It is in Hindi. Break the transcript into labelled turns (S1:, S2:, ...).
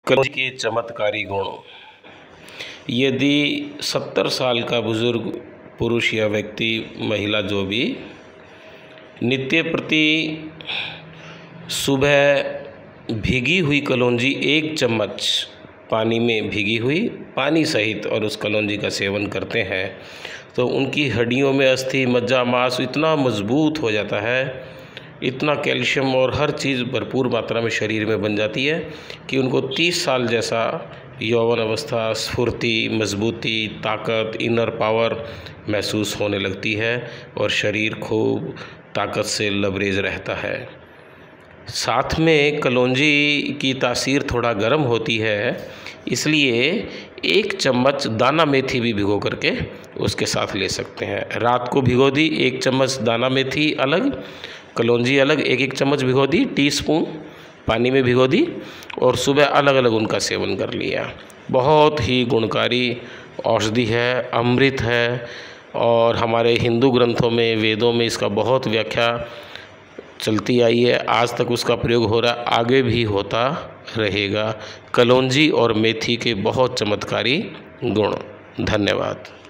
S1: कलौंजी के चमत्कारी गुण। यदि 70 साल का बुजुर्ग पुरुष या व्यक्ति, महिला जो भी, नित्य प्रति सुबह भीगी हुई कलौंजी 1 चम्मच पानी में भीगी हुई पानी सहित और उस कलौंजी का सेवन करते हैं तो उनकी हड्डियों में अस्थि, मज्जा, मांस इतना मजबूत हो जाता है, इतना कैल्शियम और हर चीज़ भरपूर मात्रा में शरीर में बन जाती है कि उनको 30 साल जैसा यौवन अवस्था, स्फूर्ति, मजबूती, ताकत, इनर पावर महसूस होने लगती है और शरीर खूब ताकत से लबरेज रहता है। साथ में कलौंजी की तासीर थोड़ा गर्म होती है, इसलिए 1 चम्मच दाना मेथी भी भिगो करके उसके साथ ले सकते हैं। रात को भिगो दी 1 चम्मच दाना मेथी अलग, कलौंजी अलग 1-1 चम्मच भिगो दी, टीस्पून पानी में भिगो दी और सुबह अलग अलग उनका सेवन कर लिया। बहुत ही गुणकारी औषधि है, अमृत है और हमारे हिंदू ग्रंथों में, वेदों में इसका बहुत व्याख्या चलती आई है। आज तक उसका प्रयोग हो रहा, आगे भी होता रहेगा। कलौंजी और मेथी के बहुत चमत्कारी गुण। धन्यवाद।